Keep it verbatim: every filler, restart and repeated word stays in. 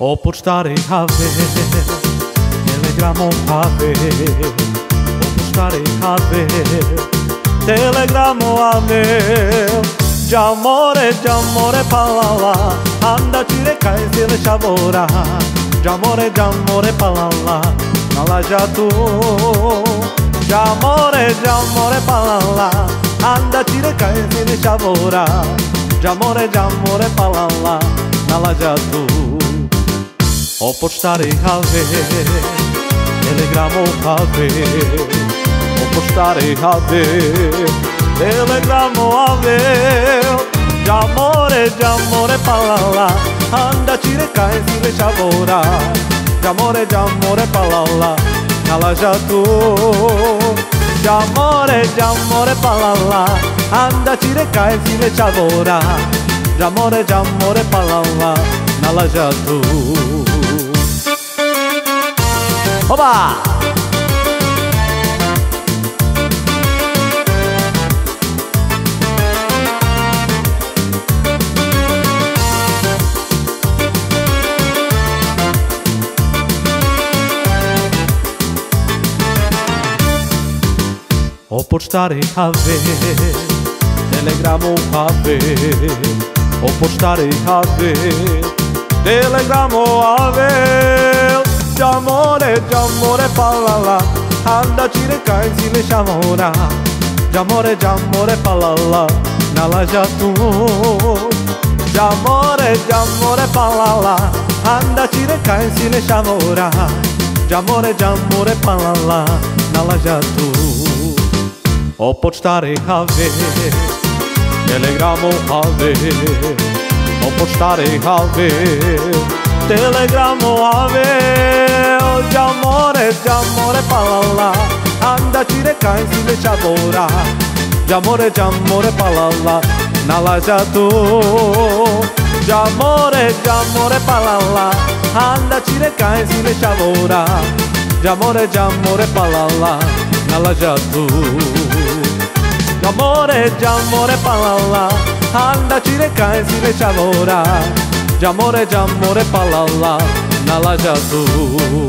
o poštari have, telegramo have, o poštari have, telegramo have. Giamore, giamore palala, andaci recai se le sciavora. Giamore, giamore palala, nala già tu. Giamore, giamore palala, andaci recai se le sciavora. Giamore, giamore palala, nala già tu. O poštari have, telegramo have, o poštari have, telegramo have. Giamore, giamore palala, andaci recai si le sciavora. Giamore, giamore palala, nala già tu. Giamore, giamore palala, andaci recai si le sciavora. Giamore, giamore palala, nala già tu. Oba! O poštari have, telegramo have, o poštari have, telegramo have. Giamore, giamore palala, andaci recai si le sciavora. Giamore, giamore palala, nala già tu. Giamore, giamore palala, andaci recai si le sciavora. Giamore, giamore palala, nala già tu. O poštari have, telegramo have, o poštari have, telegramo have. Giamore, giamore palala, andaci recai si le sciavora. Giamore, giamore palala, nala già tu. Giamore, giamore palala, andaci recai si le sciavora. Giamore, giamore palala, nala già tu. Giamore, giamore palala, andaci recai si le sciavora. Giamore, giamore palala, nala già tu.